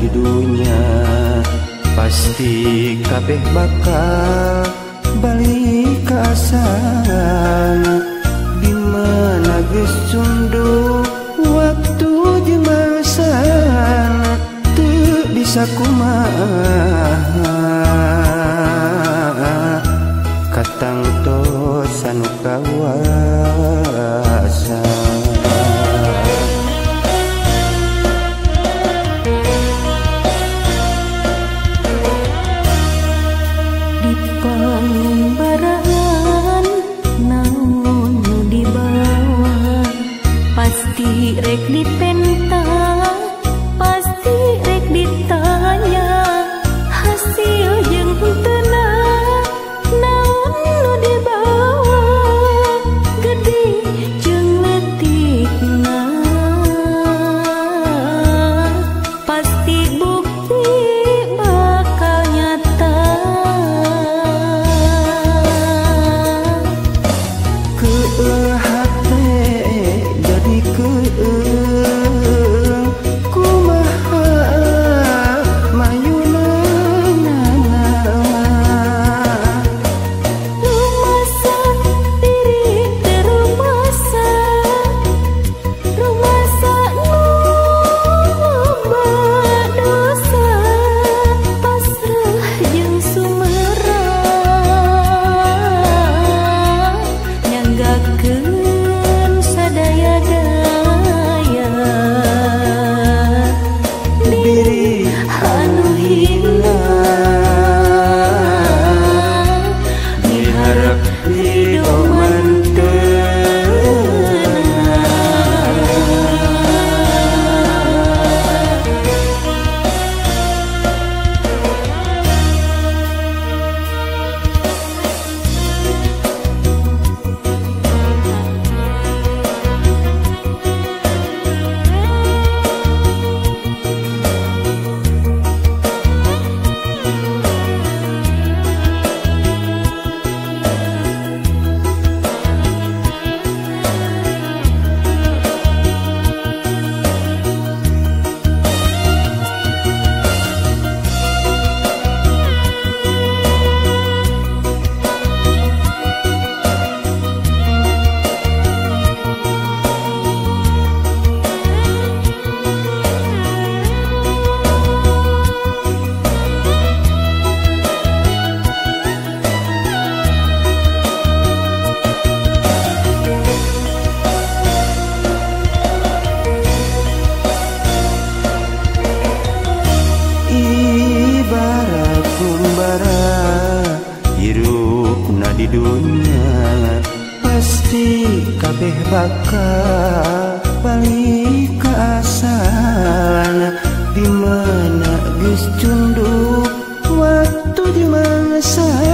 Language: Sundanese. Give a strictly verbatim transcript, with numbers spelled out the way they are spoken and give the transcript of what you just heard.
di dunia pasti kabeh bakal balik ke asalna. Dimana geus cunduk waktu jeung masana teu bisa kumaha katangtos anu kawasa. Pangbaraan namun di bawah pasti rek dipenta, pasti rek ditanya hasil jeung tenang naon nu di bawah gede jeung letikna pasti bukti bakal nyata. Jadi keung kumaha mayunana rumasa diri teh rumasa rumasa loba dosa pasrah jeung sumerah nyanggakeun sadaya daya diri anu hilang diharap hidup ibarat kumbara hirupna di dunia pasti kabeh bakal balik ke asalna. Dimana geus cunduk waktu di masa